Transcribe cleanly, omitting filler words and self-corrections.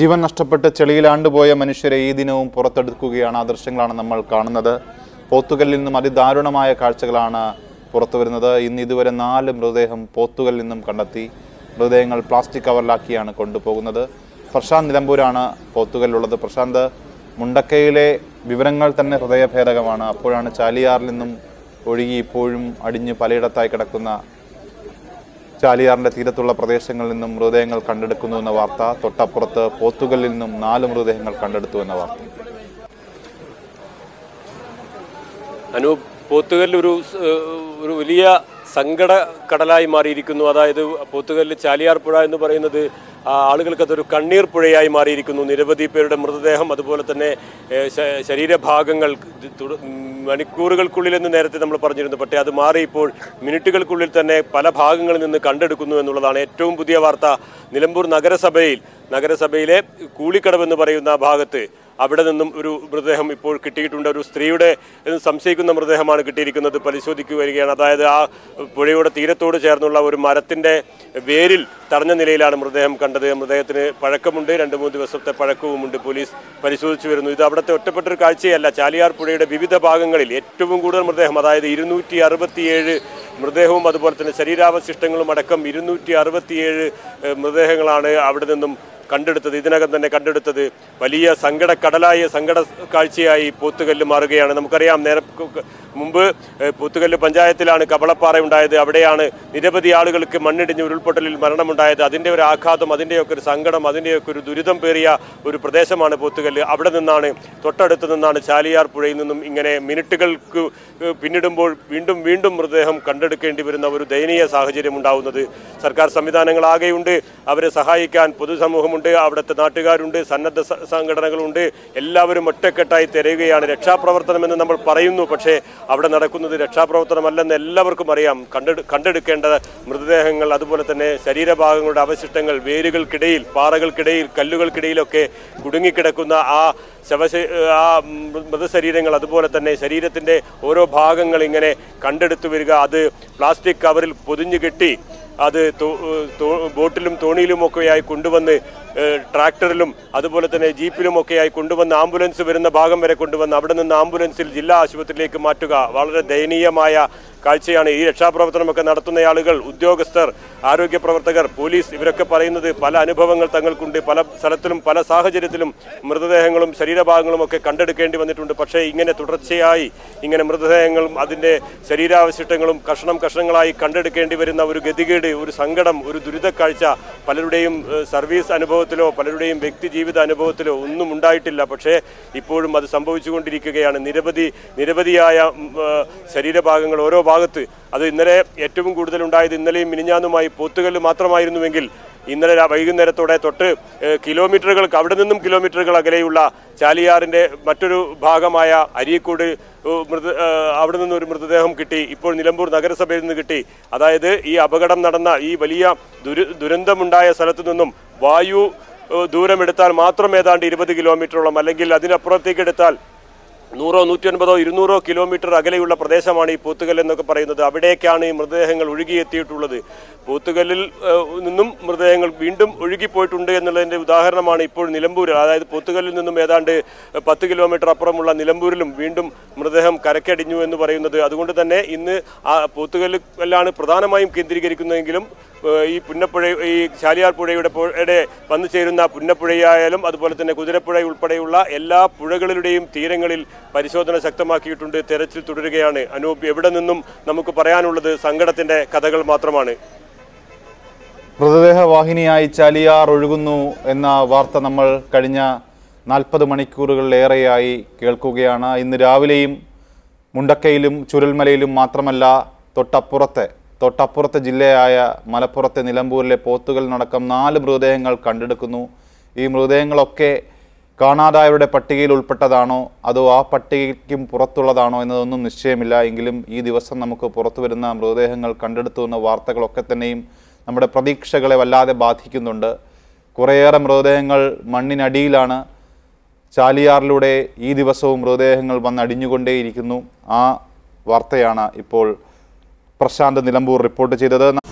ജീവൻ നഷ്ടപ്പെട്ട് ചെളിയിലാണ്ടുപോയ മനുഷ്യരെ ഈ ദിനവും പുറത്തെടുക്കുകയാണ്. ആ ദൃശ്യങ്ങളാണ് നമ്മൾ കാണുന്നത്. പോത്തുകല്ലിൽ നിന്നും അതിദാരുണമായ കാഴ്ചകളാണ് പുറത്തു വരുന്നത്. ഇന്ന് ഇതുവരെ 4 മൃതദേഹം പോത്തുകല്ലിൽ നിന്നും കണ്ടെത്തി. മൃതദേഹങ്ങൾ പ്ലാസ്റ്റിക് കവറിലാക്കിയാണ് കൊണ്ടുപോകുന്നത്. പ്രശാന്ത് നിലമ്പൂരാണ് പോത്തുകല്ലുള്ളത്. പ്രശാന്ത്, മുണ്ടക്കയിലെ വിവരങ്ങൾ തന്നെ ഹൃദയഭേദകമാണ്. അപ്പോഴാണ് ചാലിയാറിൽ നിന്നും ഒഴുകി ഇപ്പോഴും അടിഞ്ഞ് പലയിടത്തായി കിടക്കുന്ന ചാലിയാറിന്റെ തീരത്തുള്ള പ്രദേശങ്ങളിൽ നിന്നും മൃതദേഹങ്ങൾ കണ്ടെടുക്കുന്നു എന്ന വാർത്ത. തൊട്ടപ്പുറത്ത് പോത്തുകല്ലിൽ നിന്നും 4 മൃതദേഹങ്ങൾ കണ്ടെടുത്തു എന്ന വാർത്ത. പോത്തുകല്ല് ഒരു വലിയ സങ്കട കടലായി മാറിയിരിക്കുന്നു. അതായത് പോത്തുകല്ല് ചാലിയാർ പുഴ എന്ന് പറയുന്നത് ആളുകൾക്ക് അതൊരു കണ്ണീർ പുഴയായി മാറിയിരിക്കുന്നു. നിരവധി പേരുടെ മൃതദേഹം, അതുപോലെ തന്നെ ശരീരഭാഗങ്ങൾ മണിക്കൂറുകൾക്കുള്ളിൽ എന്ന് നേരത്തെ നമ്മൾ പറഞ്ഞിരുന്നു. പക്ഷേ അത് മാറി ഇപ്പോൾ മിനിറ്റുകൾക്കുള്ളിൽ തന്നെ പല ഭാഗങ്ങളിൽ നിന്ന് കണ്ടെടുക്കുന്നു എന്നുള്ളതാണ് ഏറ്റവും പുതിയ വാർത്ത. നിലമ്പൂർ നഗരസഭയിലെ കൂളിക്കടവ് എന്ന് പറയുന്ന ഭാഗത്ത് അവിടെ നിന്നും ഒരു മൃതദേഹം ഇപ്പോൾ കിട്ടിയിട്ടുണ്ട്. ഒരു സ്ത്രീയുടെ സംശയിക്കുന്ന മൃതദേഹമാണ് കിട്ടിയിരിക്കുന്നത്. പരിശോധിക്കുക വരികയാണ്. അതായത് ആ പുഴയുടെ തീരത്തോട് ചേർന്നുള്ള ഒരു മരത്തിൻ്റെ വേരിൽ തടഞ്ഞ നിലയിലാണ് മൃതദേഹം കണ്ടത്. മൃതദേഹത്തിന് പഴക്കമുണ്ട്, 2-3 ദിവസത്തെ പഴക്കവുമുണ്ട്. പോലീസ് പരിശോധിച്ചു വരുന്നു. ഇത് അവിടുത്തെ ഒറ്റപ്പെട്ടൊരു കാഴ്ചയല്ല. ചാലിയാർ പുഴയുടെ വിവിധ ഭാഗങ്ങളിൽ ഏറ്റവും കൂടുതൽ മൃതദേഹം, അതായത് 267 മൃതദേഹവും അതുപോലെ തന്നെ ശരീരാവശിഷ്ടങ്ങളും അടക്കം 267 മൃതദേഹങ്ങളാണ് അവിടെ നിന്നും ഇതിനകം തന്നെ കണ്ടെടുത്തത്. വലിയ സങ്കട കാഴ്ചയായി പോത്തുകല്ല് മാറുകയാണ്. നമുക്കറിയാം, മുമ്പ് പോത്തുകല്ല് പഞ്ചായത്തിലാണ് കവളപ്പാറ ഉണ്ടായത്. അവിടെയാണ് നിരവധി ആളുകൾക്ക് മണ്ണിടിഞ്ഞ് ഉരുൾപൊട്ടലിൽ മരണമുണ്ടായത്. അതിൻ്റെ ഒരു ആഘാതം, അതിൻ്റെയൊക്കെ ഒരു സങ്കടം, അതിൻ്റെയൊക്കെ ഒരു ദുരിതം പേറിയ ഒരു പ്രദേശമാണ് പോത്തുകല്ല്. അവിടെ നിന്നാണ്, തൊട്ടടുത്ത് നിന്നാണ് ചാലിയാർ പുഴയിൽ നിന്നും ഇങ്ങനെ മിനിറ്റുകൾക്ക് പിന്നിടുമ്പോൾ വീണ്ടും മൃതദേഹം കണ്ടെടുക്കേണ്ടി വരുന്ന ഒരു ദയനീയ സാഹചര്യം ഉണ്ടാവുന്നത്. സർക്കാർ സംവിധാനങ്ങളാകെയുണ്ട്, അവരെ സഹായിക്കാൻ പൊതുസമൂഹമുണ്ട്, അവിടുത്തെ നാട്ടുകാരുണ്ട്, സന്നദ്ധ സംഘടനകളുണ്ട്. എല്ലാവരും ഒറ്റക്കെട്ടായി തിരയുകയാണ്. രക്ഷാപ്രവർത്തനം എന്ന് നമ്മൾ പറയുന്നു, പക്ഷേ അവിടെ നടക്കുന്നത് രക്ഷാപ്രവർത്തനമല്ലെന്ന് എല്ലാവർക്കും അറിയാം. കണ്ടെടുക്കേണ്ട മൃതദേഹങ്ങൾ, അതുപോലെ തന്നെ ശരീരഭാഗങ്ങളുടെ അവശിഷ്ടങ്ങൾ, വേരുകൾക്കിടയിൽ, പാറകൾക്കിടയിൽ, കല്ലുകൾക്കിടയിലൊക്കെ കുടുങ്ങിക്കിടക്കുന്ന ആ മൃതശരീരങ്ങൾ, അതുപോലെ തന്നെ ശരീരത്തിൻ്റെ ഓരോ ഭാഗങ്ങൾ ഇങ്ങനെ കണ്ടെടുത്തു വരിക, അത് പ്ലാസ്റ്റിക് കവറിൽ പൊതിഞ്ഞു കെട്ടി അത് ബോട്ടിലും തോണിയിലുമൊക്കെയായി കൊണ്ടുവന്ന്, ട്രാക്ടറിലും അതുപോലെ തന്നെ ജീപ്പിലുമൊക്കെയായി കൊണ്ടുവന്ന് ആംബുലൻസ് വരുന്ന ഭാഗം വരെ കൊണ്ടുവന്ന് അവിടെ നിന്ന് ആംബുലൻസിൽ ജില്ലാ ആശുപത്രിയിലേക്ക് മാറ്റുക. വളരെ ദയനീയമായ കാഴ്ചയാണ്. ഈ രക്ഷാപ്രവർത്തനമൊക്കെ നടത്തുന്ന ആളുകൾ, ഉദ്യോഗസ്ഥർ, ആരോഗ്യ പ്രവർത്തകർ, പോലീസ്, ഇവരൊക്കെ പറയുന്നത് പല അനുഭവങ്ങൾ തങ്ങൾക്കുണ്ട്. പല സ്ഥലത്തിലും പല സാഹചര്യത്തിലും മൃതദേഹങ്ങളും ശരീരഭാഗങ്ങളും ഒക്കെ കണ്ടെടുക്കേണ്ടി വന്നിട്ടുണ്ട്. പക്ഷേ ഇങ്ങനെ തുടർച്ചയായി ഇങ്ങനെ മൃതദേഹങ്ങളും അതിൻ്റെ ശരീരാവശിഷ്ടങ്ങളും കഷ്ണങ്ങളായി കണ്ടെടുക്കേണ്ടി വരുന്ന ഒരു ഗതികേട്, ഒരു സങ്കടം, ഒരു ദുരിതക്കാഴ്ച പലരുടെയും സർവീസ് അനുഭവത്തിലോ പലരുടെയും വ്യക്തി ജീവിത അനുഭവത്തിലോ ഒന്നും ഉണ്ടായിട്ടില്ല. പക്ഷേ ഇപ്പോഴും അത് സംഭവിച്ചുകൊണ്ടിരിക്കുകയാണ്. നിരവധിയായ ശരീരഭാഗങ്ങൾ ഓരോ ഭാഗത്ത്. അത് ഇന്നലെ ഏറ്റവും കൂടുതൽ ഉണ്ടായത് ഇന്നലെയും മിനിഞ്ഞാന്നുമായി പോത്തുകല്ല് മാത്രമായിരുന്നുവെങ്കിൽ ഇന്നലെ വൈകുന്നേരത്തോടെ തൊട്ട് കിലോമീറ്ററുകൾക്ക്, അവിടെ നിന്നും കിലോമീറ്ററുകൾ അകലെയുള്ള ചാലിയാറിൻ്റെ മറ്റൊരു ഭാഗമായ അരീക്കോട് അവിടെ നിന്നൊരു മൃതദേഹം കിട്ടി. ഇപ്പോൾ നിലമ്പൂർ നഗരസഭയിൽ നിന്ന് കിട്ടി. അതായത് ഈ അപകടം നടന്ന ഈ വലിയ ദുരന്തമുണ്ടായ സ്ഥലത്തു നിന്നും വായു ദൂരമെടുത്താൽ മാത്രം ഏതാണ്ട് 20 കിലോമീറ്ററോളം, അല്ലെങ്കിൽ അതിനപ്പുറത്തേക്ക് എടുത്താൽ 100, 150, 200 കിലോമീറ്റർ അകലെയുള്ള പ്രദേശമാണ് ഈ പോത്തുകല്ല് എന്നൊക്കെ പറയുന്നത്. അവിടേക്കാണ് ഈ മൃതദേഹങ്ങൾ ഒഴുകിയെത്തിയിട്ടുള്ളത്. പോത്തുകല്ലിൽ നിന്നും മൃതദേഹങ്ങൾ വീണ്ടും ഒഴുകിപ്പോയിട്ടുണ്ട് എന്നുള്ളതിൻ്റെ ഉദാഹരണമാണ് ഇപ്പോൾ നിലമ്പൂർ. അതായത് പോത്തുകല്ലിൽ നിന്നും ഏതാണ്ട് 10 കിലോമീറ്റർ അപ്പുറമുള്ള നിലമ്പൂരിലും വീണ്ടും മൃതദേഹം കരക്കടിഞ്ഞു എന്ന് പറയുന്നത്. അതുകൊണ്ട് തന്നെ ഇന്ന് ആ പോത്തുകല്ലാണ് പ്രധാനമായും കേന്ദ്രീകരിക്കുന്നതെങ്കിലും ഈ പുന്നപ്പുഴ, ഈ ചാലിയാർ പുഴയുടെ വന്നു ചേരുന്ന പുന്നപ്പുഴയായാലും അതുപോലെ തന്നെ കുതിരപ്പുഴ ഉൾപ്പെടെയുള്ള എല്ലാ പുഴകളുടെയും തീരങ്ങളിൽ പരിശോധന ശക്തമാക്കിയിട്ടുണ്ട്. തെരച്ചിൽ തുടരുകയാണ്. അനൂപ്, എവിടെ നിന്നും നമുക്ക് പറയാനുള്ളത് സങ്കടത്തിന്റെ കഥകൾ മാത്രമാണ്. മൃതദേഹ വാഹിനിയായി ചാലിയാർ ഒഴുകുന്നു എന്ന വാർത്ത നമ്മൾ കഴിഞ്ഞ 40 മണിക്കൂറുകളിലേറെയായി കേൾക്കുകയാണ്. ഇന്ന് രാവിലെയും മുണ്ടക്കയിലും ചുരൽമലയിലും മാത്രമല്ല, തൊട്ടപ്പുറത്തെ ജില്ലയായ മലപ്പുറത്തെ നിലമ്പൂരിലെ പോത്തുകല്ലിനടക്കം 4 മൃതദേഹങ്ങൾ കണ്ടെടുക്കുന്നു. ഈ മൃതദേഹങ്ങളൊക്കെ കാണാതായവരുടെ പട്ടികയിൽ ഉൾപ്പെട്ടതാണോ അതോ ആ പട്ടികയ്ക്കും പുറത്തുള്ളതാണോ എന്നതൊന്നും നിശ്ചയമില്ല. എങ്കിലും ഈ ദിവസം നമുക്ക് പുറത്തു വരുന്ന മൃതദേഹങ്ങൾ കണ്ടെടുത്തു എന്ന വാർത്തകളൊക്കെ തന്നെയും നമ്മുടെ പ്രതീക്ഷകളെ വല്ലാതെ ബാധിക്കുന്നുണ്ട്. കുറേയേറെ മൃതദേഹങ്ങൾ മണ്ണിനടിയിലാണ്. ചാലിയാറിലൂടെ ഈ ദിവസവും മൃതദേഹങ്ങൾ വന്നടിഞ്ഞുകൊണ്ടേയിരിക്കുന്നു. ആ വാർത്തയാണ് ഇപ്പോൾ പ്രശാന്ത് നിലമ്പൂർ റിപ്പോർട്ട് ചെയ്തത്.